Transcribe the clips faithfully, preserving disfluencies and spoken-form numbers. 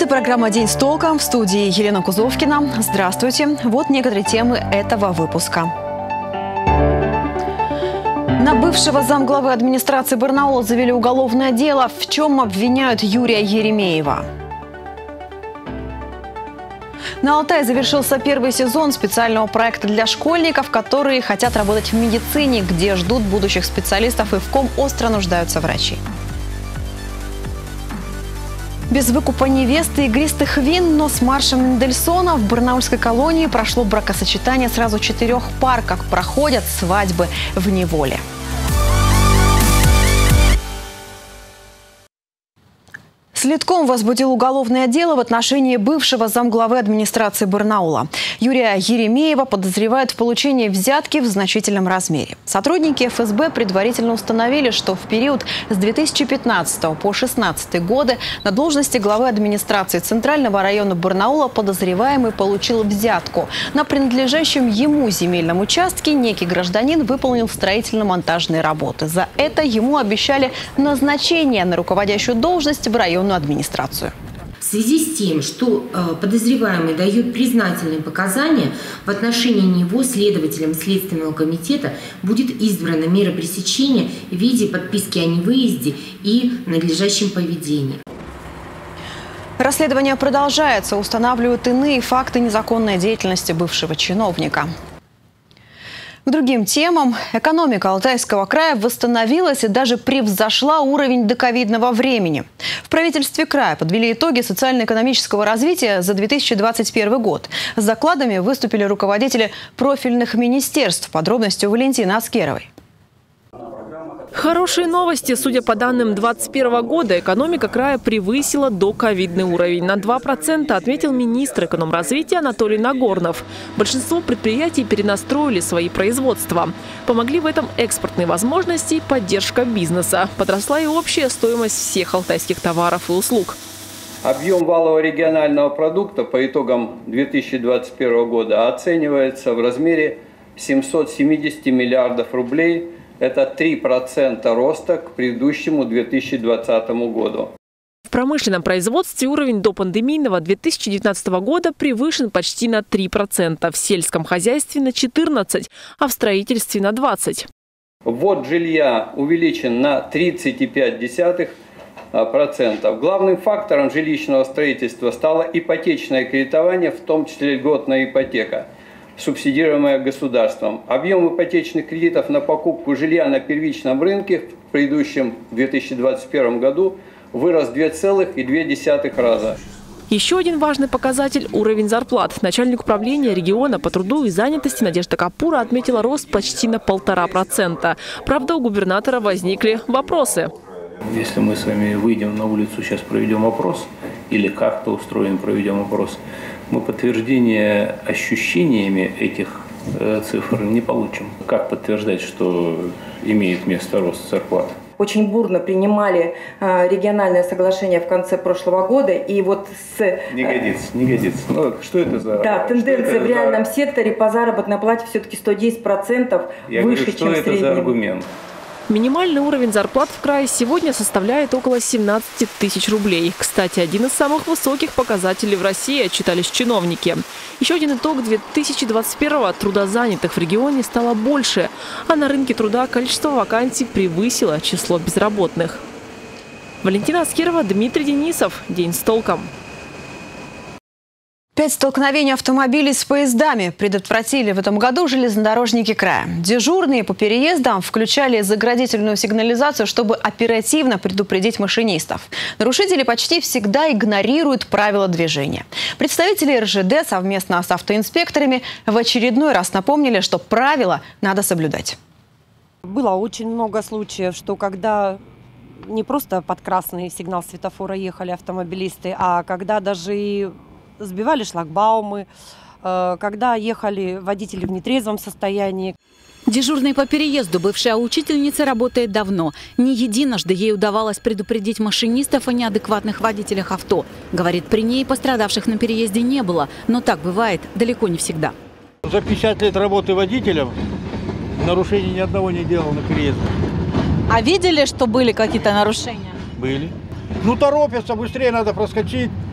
Это программа «День с толком», в студии Елена Кузовкина. Здравствуйте. Вот некоторые темы этого выпуска. На бывшего замглавы администрации Барнаула завели уголовное дело. В чем обвиняют Юрия Еремеева? На Алтае завершился первый сезон специального проекта для школьников, которые хотят работать в медицине, где ждут будущих специалистов и в ком остро нуждаются врачи. Без выкупа невесты и игристых вин, но с маршем Мендельсона в барнаульской колонии прошло бракосочетание сразу четырех пар, как проходят свадьбы в неволе. Следком возбудил уголовное дело в отношении бывшего замглавы администрации Барнаула. Юрия Еремеева подозревают в получении взятки в значительном размере. Сотрудники эф эс бэ предварительно установили, что в период с две тысячи пятнадцатого по две тысячи шестнадцатый годы на должности главы администрации Центрального района Барнаула подозреваемый получил взятку. На принадлежащем ему земельном участке некий гражданин выполнил строительно-монтажные работы. За это ему обещали назначение на руководящую должность в районную администрацию. В связи с тем, что э, подозреваемый дает признательные показания, в отношении него следователем Следственного комитета будет избрана мера пресечения в виде подписки о невыезде и надлежащем поведении. Расследование продолжается. Устанавливают иные факты незаконной деятельности бывшего чиновника. К другим темам. Экономика Алтайского края восстановилась и даже превзошла уровень доковидного времени. В правительстве края подвели итоги социально-экономического развития за две тысячи двадцать первый год. С докладами выступили руководители профильных министерств. Подробности у Валентины Аскеровой. Хорошие новости. Судя по данным две тысячи двадцать первого года, экономика края превысила доковидный уровень. На два процента отметил министр экономразвития Анатолий Нагорнов. Большинство предприятий перенастроили свои производства. Помогли в этом экспортные возможности и поддержка бизнеса. Подросла и общая стоимость всех алтайских товаров и услуг. Объем валового регионального продукта по итогам две тысячи двадцать первого года оценивается в размере семисот семидесяти миллиардов рублей. Это три процента роста к предыдущему две тысячи двадцатому году. В промышленном производстве уровень допандемийного две тысячи девятнадцатого года превышен почти на три процента, в сельском хозяйстве на четырнадцать процентов, а в строительстве на двадцать процентов. Ввод жилья увеличен на тридцать целых пять десятых процента. Главным фактором жилищного строительства стало ипотечное кредитование, в том числе льготная ипотека, субсидируемая государством. Объем ипотечных кредитов на покупку жилья на первичном рынке в предыдущем две тысячи двадцать первом году вырос в два целых две десятых раза. Еще один важный показатель – уровень зарплат. Начальник управления региона по труду и занятости Надежда Капура отметила рост почти на полтора процента. Правда, у губернатора возникли вопросы. Если мы с вами выйдем на улицу, сейчас проведем опрос, или как-то устроим, проведем опрос, мы подтверждение ощущениями этих э, цифр не получим. Как подтверждать, что имеет место рост зарплат? Очень бурно принимали э, региональное соглашение в конце прошлого года. И вот с... Э, не годится, не годится. Ну, что это за... Да, тенденция в реальном за... секторе по заработной плате все-таки сто десять процентов Я выше, говорю, чем в среднем. Что это за аргумент? Минимальный уровень зарплат в крае сегодня составляет около семнадцати тысяч рублей. Кстати, один из самых высоких показателей в России, отчитались чиновники. Еще один итог: две тысячи двадцать первого трудозанятых в регионе стало больше, а на рынке труда количество вакансий превысило число безработных. Валентина Аскерова, Дмитрий Денисов. День с толком. Пять столкновений автомобилей с поездами предотвратили в этом году железнодорожники края. Дежурные по переездам включали заградительную сигнализацию, чтобы оперативно предупредить машинистов. Нарушители почти всегда игнорируют правила движения. Представители эр жэ дэ совместно с автоинспекторами в очередной раз напомнили, что правила надо соблюдать. Было очень много случаев, что когда не просто под красный сигнал светофора ехали автомобилисты, а когда даже и сбивали шлагбаумы, когда ехали водители в нетрезвом состоянии. Дежурной по переезду бывшая учительница работает давно. Не единожды ей удавалось предупредить машинистов о неадекватных водителях авто. Говорит, при ней пострадавших на переезде не было, но так бывает далеко не всегда. За пятьдесят лет работы водителем нарушений ни одного не делал на переезде. А видели, что были какие-то нарушения? Были. Ну торопятся, быстрее надо проскочить.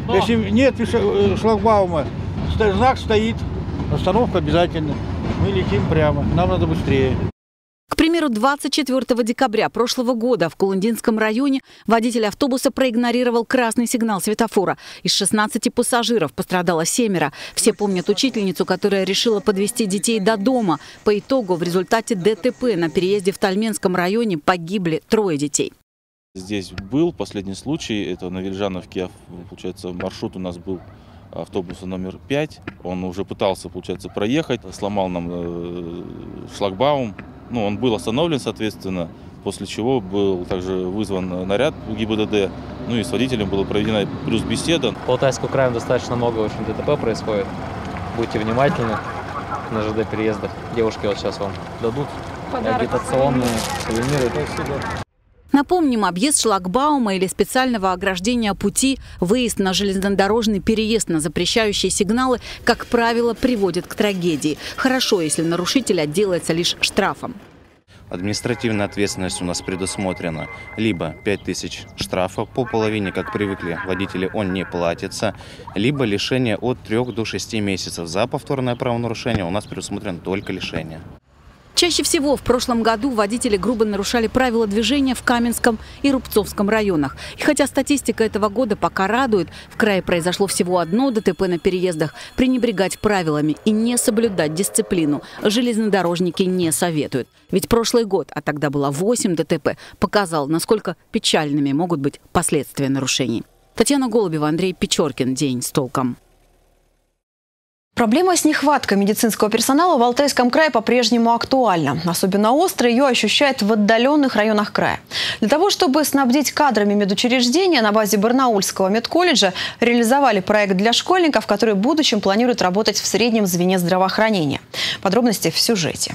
Если нет шлагбаума, знак стоит, остановка обязательно. Мы летим прямо, нам надо быстрее. К примеру, двадцать четвёртого декабря прошлого года в Кулундинском районе водитель автобуса проигнорировал красный сигнал светофора. Из шестнадцати пассажиров пострадало семеро. Все помнят учительницу, которая решила подвезти детей до дома. По итогу в результате ДТП на переезде в Тальменском районе погибли трое детей. Здесь был последний случай, это на Вельжановке, получается, маршрут у нас был автобуса номер пять. Он уже пытался, получается, проехать, сломал нам шлагбаум. Ну, он был остановлен, соответственно, после чего был также вызван наряд ГИБДД. Ну и с водителем была проведена плюс беседа. По Алтайскому краю достаточно много очень ДТП происходит. Будьте внимательны на ЖД переездах. Девушки вот сейчас вам дадут агитационные сувениры. Напомним, объезд шлагбаума или специального ограждения пути, выезд на железнодорожный переезд на запрещающие сигналы, как правило, приводит к трагедии. Хорошо, если нарушитель отделается лишь штрафом. Административная ответственность у нас предусмотрена либо пять тысяч штрафа, по половине, как привыкли водители, он не платится, либо лишение от трёх до шести месяцев. За повторное правонарушение у нас предусмотрено только лишение. Чаще всего в прошлом году водители грубо нарушали правила движения в Каменском и Рубцовском районах. И хотя статистика этого года пока радует, в крае произошло всего одно ДТП на переездах, пренебрегать правилами и не соблюдать дисциплину железнодорожники не советуют. Ведь прошлый год, а тогда было восемь ДТП, показал, насколько печальными могут быть последствия нарушений. Татьяна Голубева, Андрей Печоркин. День с толком. Проблема с нехваткой медицинского персонала в Алтайском крае по-прежнему актуальна. Особенно остро ее ощущают в отдаленных районах края. Для того, чтобы снабдить кадрами медучреждения, на базе Барнаульского медколледжа реализовали проект для школьников, которые в будущем планируют работать в среднем звене здравоохранения. Подробности в сюжете.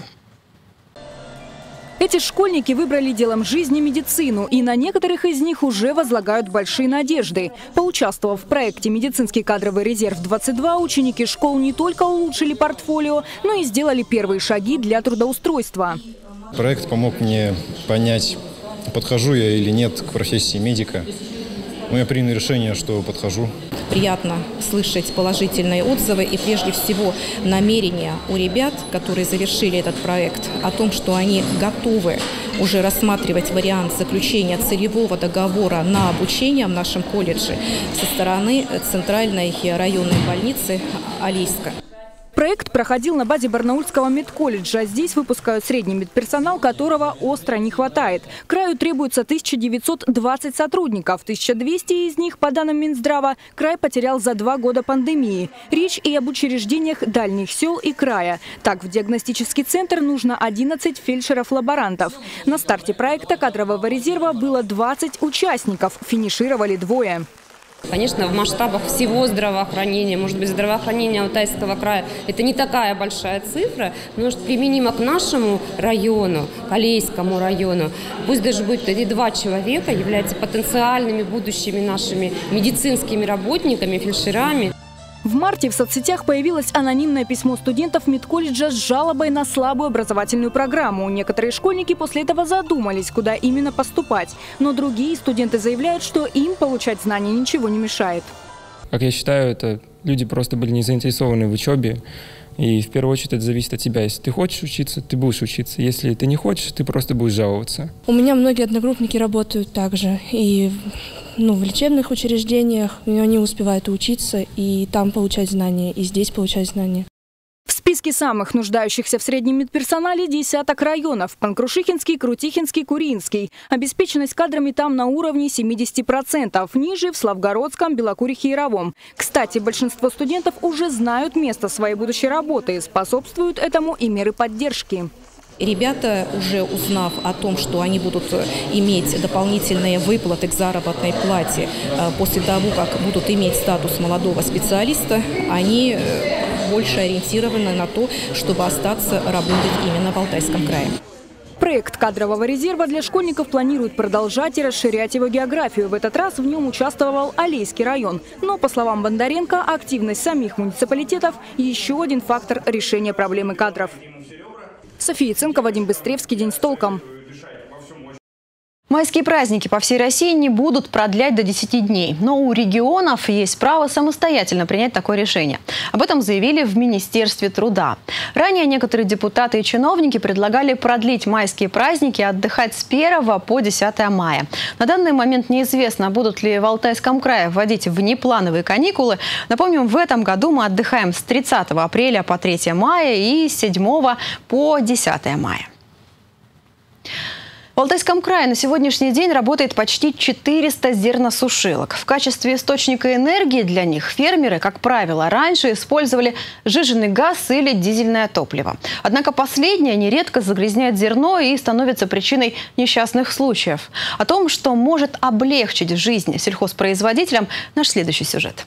Эти школьники выбрали делом жизни медицину, и на некоторых из них уже возлагают большие надежды. Поучаствовав в проекте «Медицинский кадровый резерв-двадцать два», ученики школ не только улучшили портфолио, но и сделали первые шаги для трудоустройства. Проект помог мне понять, подхожу я или нет к профессии медика. Но я принял решение, что подхожу. Приятно слышать положительные отзывы и прежде всего намерения у ребят, которые завершили этот проект, о том, что они готовы уже рассматривать вариант заключения целевого договора на обучение в нашем колледже со стороны Центральной районной больницы Алейска. Проект проходил на базе Барнаульского медколледжа. Здесь выпускают средний медперсонал, которого остро не хватает. Краю требуется тысяча девятьсот двадцать сотрудников. тысяча двести из них, по данным Минздрава, край потерял за два года пандемии. Речь и об учреждениях дальних сел и края. Так, в диагностический центр нужно одиннадцать фельдшеров-лаборантов. На старте проекта кадрового резерва было двадцать участников. Финишировали двое. Конечно, в масштабах всего здравоохранения, может быть, здравоохранение Алтайского края, это не такая большая цифра, но что применимо к нашему району, к Алейскому району. Пусть даже будет эти два человека, являются потенциальными будущими нашими медицинскими работниками, фельдшерами. В марте в соцсетях появилось анонимное письмо студентов медколледжа с жалобой на слабую образовательную программу. Некоторые школьники после этого задумались, куда именно поступать. Но другие студенты заявляют, что им получать знания ничего не мешает. Как я считаю, это люди просто были не заинтересованы в учебе. И в первую очередь это зависит от тебя. Если ты хочешь учиться, ты будешь учиться. Если ты не хочешь, ты просто будешь жаловаться. У меня многие одногруппники работают также. И ну, в лечебных учреждениях они успевают учиться и там получать знания, и здесь получать знания. В списке самых нуждающихся в среднем медперсонале десяток районов. Панкрушихинский, Крутихинский, Куринский. Обеспеченность кадрами там на уровне семидесяти процентов. Ниже в Славгородском, Белокурихе и Яровом. Кстати, большинство студентов уже знают место своей будущей работы. Способствуют этому и меры поддержки. Ребята, уже узнав о том, что они будут иметь дополнительные выплаты к заработной плате после того, как будут иметь статус молодого специалиста, они больше ориентированы на то, чтобы остаться работать именно в Алтайском крае. Проект кадрового резерва для школьников планирует продолжать и расширять его географию. В этот раз в нем участвовал Алейский район. Но, по словам Бондаренко, активность самих муниципалитетов – еще один фактор решения проблемы кадров. София Ценко, Вадим Быстревский. День с толком. Майские праздники по всей России не будут продлять до десяти дней. Но у регионов есть право самостоятельно принять такое решение. Об этом заявили в Министерстве труда. Ранее некоторые депутаты и чиновники предлагали продлить майские праздники и отдыхать с первого по десятое мая. На данный момент неизвестно, будут ли в Алтайском крае вводить внеплановые каникулы. Напомним, в этом году мы отдыхаем с тридцатого апреля по третье мая и с седьмого по десятое мая. В Алтайском крае на сегодняшний день работает почти четыреста зерносушилок. В качестве источника энергии для них фермеры, как правило, раньше использовали сжиженный газ или дизельное топливо. Однако последнее нередко загрязняет зерно и становится причиной несчастных случаев. О том, что может облегчить жизнь сельхозпроизводителям, наш следующий сюжет.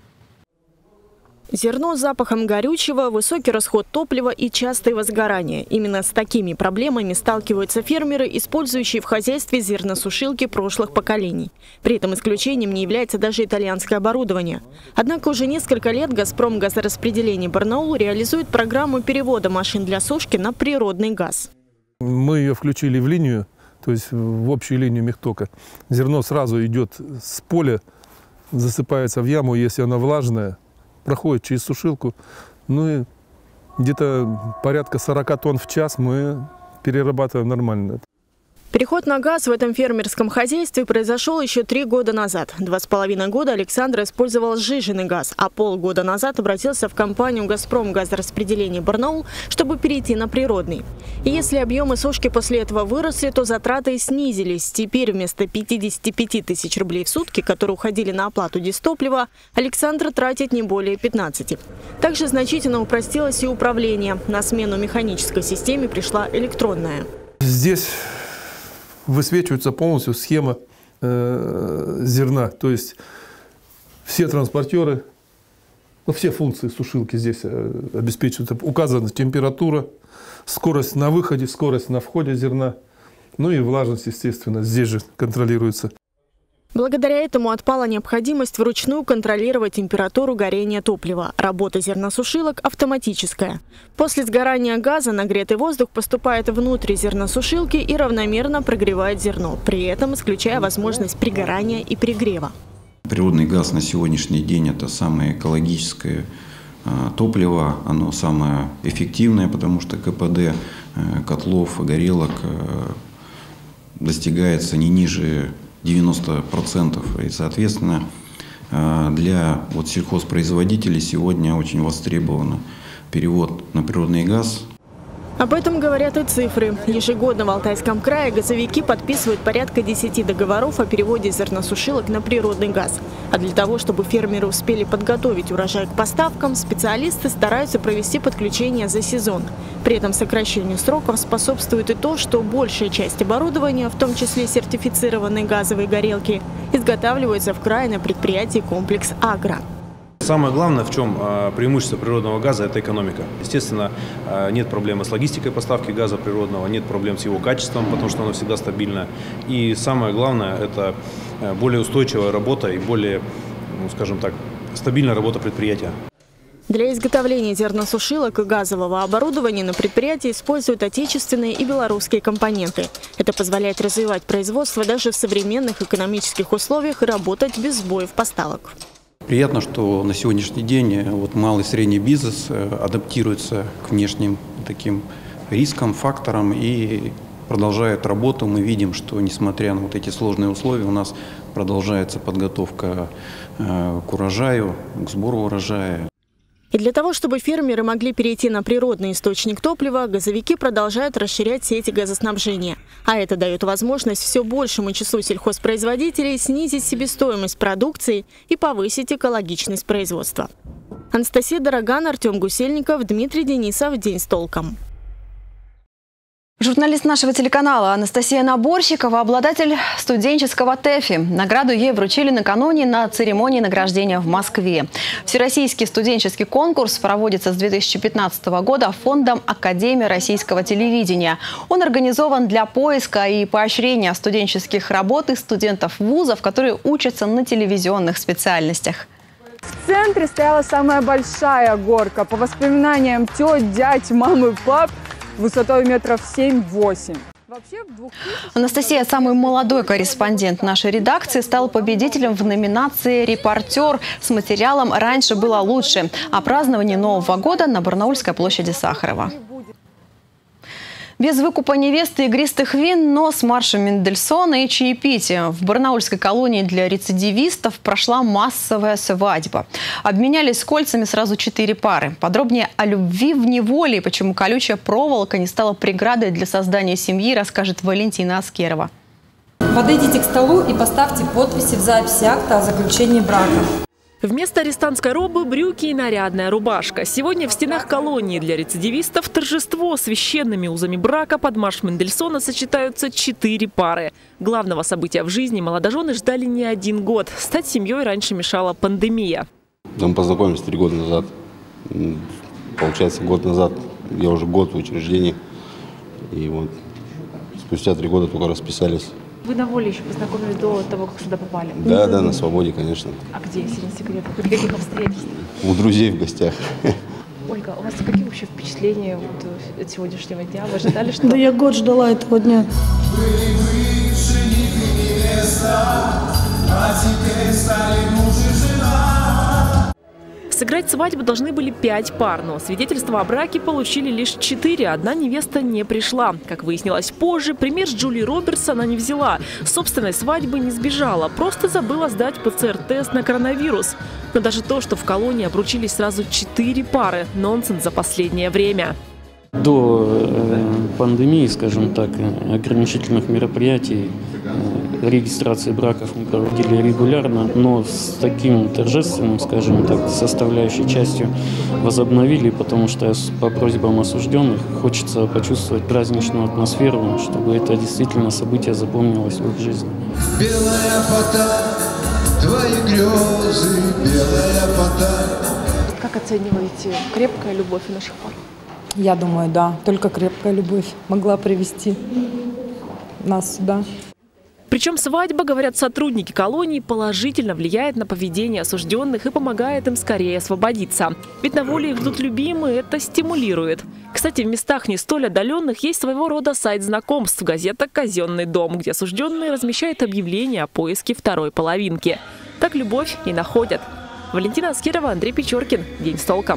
Зерно с запахом горючего, высокий расход топлива и частые возгорания. Именно с такими проблемами сталкиваются фермеры, использующие в хозяйстве зерносушилки прошлых поколений. При этом исключением не является даже итальянское оборудование. Однако уже несколько лет «Газпром» газораспределение Барнаул реализует программу перевода машин для сушки на природный газ. Мы ее включили в линию, то есть в общую линию мехтока. Зерно сразу идет с поля, засыпается в яму, если она влажная, проходит через сушилку, ну и где-то порядка сорока тонн в час мы перерабатываем нормально. Переход на газ в этом фермерском хозяйстве произошел еще три года назад. Два с половиной года Александр использовал сжиженный газ, а полгода назад обратился в компанию «Газпром» газораспределение Барнаул, чтобы перейти на природный. И если объемы сушки после этого выросли, то затраты снизились. Теперь вместо пятидесяти пяти тысяч рублей в сутки, которые уходили на оплату дистоплива, Александр тратит не более пятнадцати. Также значительно упростилось и управление. На смену механической системе пришла электронная. Здесь высвечивается полностью схема э, зерна, то есть все транспортеры, ну, все функции сушилки здесь э, обеспечиваются. Указана температура, скорость на выходе, скорость на входе зерна, ну и влажность, естественно, здесь же контролируется. Благодаря этому отпала необходимость вручную контролировать температуру горения топлива. Работа зерносушилок автоматическая. После сгорания газа нагретый воздух поступает внутрь зерносушилки и равномерно прогревает зерно, при этом исключая возможность пригорания и перегрева. Природный газ на сегодняшний день – это самое экологическое топливо, оно самое эффективное, потому что КПД котлов, горелок достигается не ниже девяноста процентов. И, соответственно, для вот сельхозпроизводителей сегодня очень востребован перевод на природный газ. Об этом говорят и цифры. Ежегодно в Алтайском крае газовики подписывают порядка десяти договоров о переводе зерносушилок на природный газ. А для того, чтобы фермеры успели подготовить урожай к поставкам, специалисты стараются провести подключение за сезон. При этом сокращению сроков способствует и то, что большая часть оборудования, в том числе сертифицированные газовые горелки, изготавливается в крае на предприятии «Комплекс Агро». Самое главное, в чем преимущество природного газа, это экономика. Естественно, нет проблемы с логистикой поставки газа природного, нет проблем с его качеством, потому что оно всегда стабильно. И самое главное, это более устойчивая работа и более, ну, скажем так, стабильная работа предприятия. Для изготовления зерносушилок и газового оборудования на предприятии используют отечественные и белорусские компоненты. Это позволяет развивать производство даже в современных экономических условиях и работать без сбоев поставок. Приятно, что на сегодняшний день вот малый и средний бизнес адаптируется к внешним таким рискам, факторам и продолжает работу. Мы видим, что несмотря на вот эти сложные условия, у нас продолжается подготовка к урожаю, к сбору урожая. И для того, чтобы фермеры могли перейти на природный источник топлива, газовики продолжают расширять сети газоснабжения. А это дает возможность все большему числу сельхозпроизводителей снизить себестоимость продукции и повысить экологичность производства. Анастасия Дороган, Артем Гусельников, Дмитрий Денисов. День с толком. Журналист нашего телеканала Анастасия Наборщикова, обладатель студенческого ТЭФИ. Награду ей вручили накануне на церемонии награждения в Москве. Всероссийский студенческий конкурс проводится с две тысячи пятнадцатого года фондом Академии российского телевидения. Он организован для поиска и поощрения студенческих работ и студентов вузов, которые учатся на телевизионных специальностях. В центре стояла самая большая горка. По воспоминаниям тет, дядь, мамы, пап, высотой метров семь-восемь. Анастасия, самый молодой корреспондент нашей редакции, стал победителем в номинации «Репортер» с материалом «Раньше было лучше» о праздновании Нового года на Барнаульской площади Сахарова. Без выкупа невесты игристых вин, но с маршем Мендельсона и чаепития. В барнаульской колонии для рецидивистов прошла массовая свадьба. Обменялись кольцами сразу четыре пары. Подробнее о любви в неволе и почему колючая проволока не стала преградой для создания семьи, расскажет Валентина Аскерова. Подойдите к столу и поставьте подписи в записи акта о заключении брака. Вместо арестантской робы – брюки и нарядная рубашка. Сегодня в стенах колонии для рецидивистов торжество. Священными узами брака под марш Мендельсона сочетаются четыре пары. Главного события в жизни молодожены ждали не один год. Стать семьей раньше мешала пандемия. Мы познакомились три года назад. Получается, год назад я уже год в учреждении. И вот спустя три года только расписались. Вы на воле еще познакомились до того, как сюда попали? Да, да, на свободе, конечно. А где, если не секрет? При каких обстоятельствах? У друзей в гостях. Ольга, у вас какие вообще впечатления вот от сегодняшнего дня? Вы ожидали, что... Да я год ждала этого дня. Сыграть свадьбу должны были пять пар, но свидетельства о браке получили лишь четыре. Одна невеста не пришла. Как выяснилось позже, пример с Джулией Робертс она не взяла. С собственной свадьбы не сбежала, просто забыла сдать ПЦР-тест на коронавирус. Но даже то, что в колонии обручились сразу четыре пары – нонсенс за последнее время. До э, пандемии, скажем так, ограничительных мероприятий, э, регистрации браков мы проводили регулярно, но с таким торжественным, скажем так, составляющей частью возобновили, потому что по просьбам осужденных хочется почувствовать праздничную атмосферу, чтобы это действительно событие запомнилось в их жизни. Белая фата, твои грезы, белая фата. Как оцениваете крепкая любовь наших пар? Я думаю, да, только крепкая любовь могла привести нас сюда. Причем свадьба, говорят сотрудники колонии, положительно влияет на поведение осужденных и помогает им скорее освободиться. Ведь на воле их ждут любимые, это стимулирует. Кстати, в местах не столь отдаленных есть своего рода сайт знакомств, газета «Казенный дом», где осужденные размещают объявления о поиске второй половинки. Так любовь и находят. Валентина Аскерова, Андрей Печоркин. День с толком.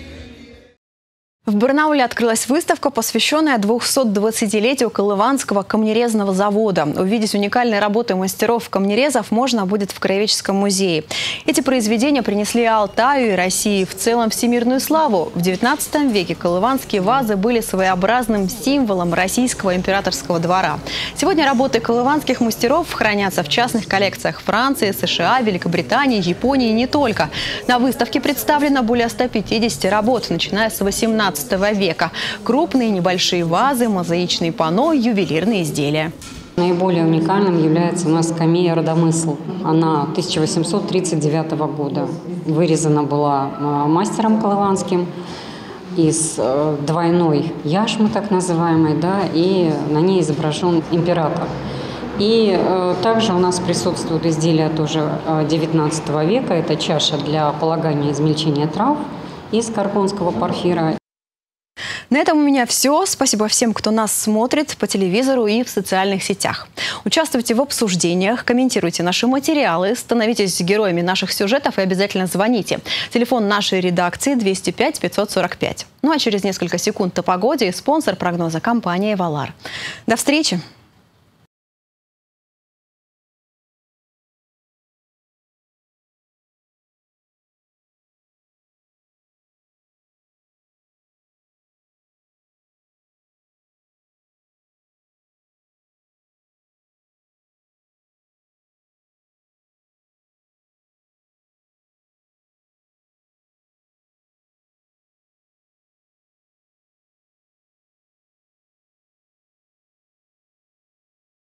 В Барнауле открылась выставка, посвященная двухсотдвадцатилетию Колыванского камнерезного завода. Увидеть уникальные работы мастеров-камнерезов можно будет в Краеведческом музее. Эти произведения принесли Алтаю и России в целом всемирную славу. В девятнадцатом веке колыванские вазы были своеобразным символом российского императорского двора. Сегодня работы колыванских мастеров хранятся в частных коллекциях Франции, США, Великобритании, Японии и не только. На выставке представлено более ста пятидесяти работ, начиная с восемнадцатого века. Крупные, небольшие вазы, мозаичные панно, ювелирные изделия. Наиболее уникальным является у нас скамея «Родомысл». Она тысяча восемьсот тридцать девятого года. Вырезана была мастером колыванским из двойной яшмы, так называемой, да, и на ней изображен император. И э, также у нас присутствуют изделия тоже девятнадцатого века. Это чаша для полагания измельчения трав из карконского порфира. На этом у меня все. Спасибо всем, кто нас смотрит по телевизору и в социальных сетях. Участвуйте в обсуждениях, комментируйте наши материалы, становитесь героями наших сюжетов и обязательно звоните. Телефон нашей редакции двести пять пятьсот сорок пять. Ну а через несколько секунд о погоде и спонсор прогноза — компания «Эвалар». До встречи!